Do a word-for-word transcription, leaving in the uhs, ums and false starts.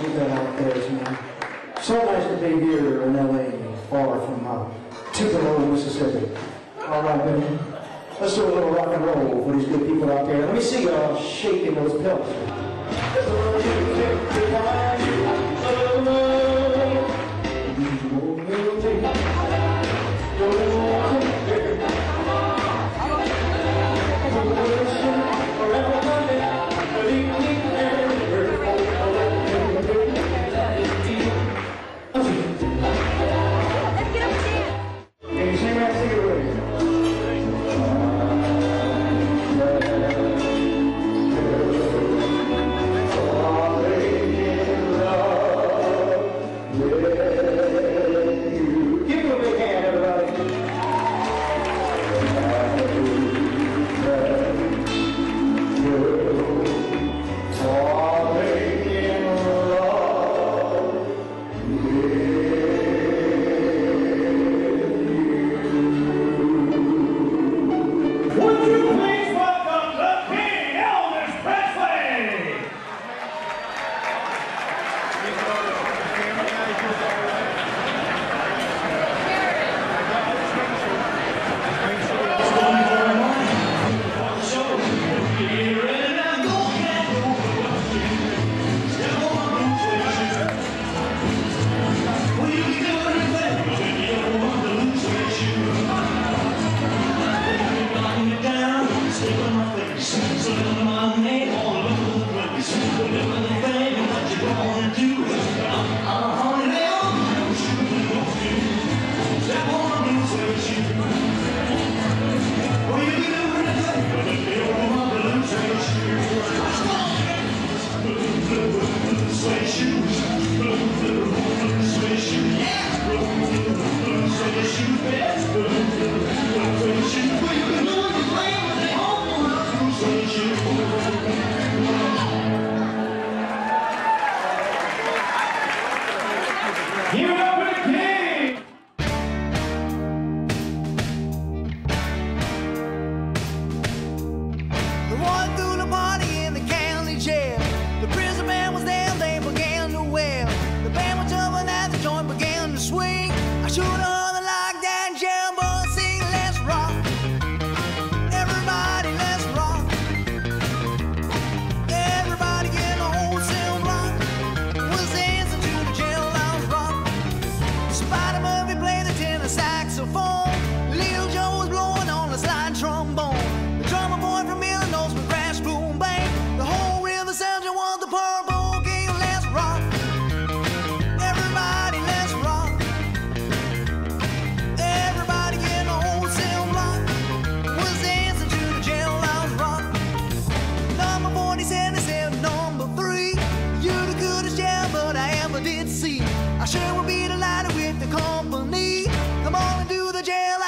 with that out there, man. So nice to be here in L A, far from uh, Tupelo, Mississippi. All right, man. Let's do a little rock and roll for these good people out there. Let me see y'all shaking those pelts. I sure will be delighted with the company. Come on and do the jail.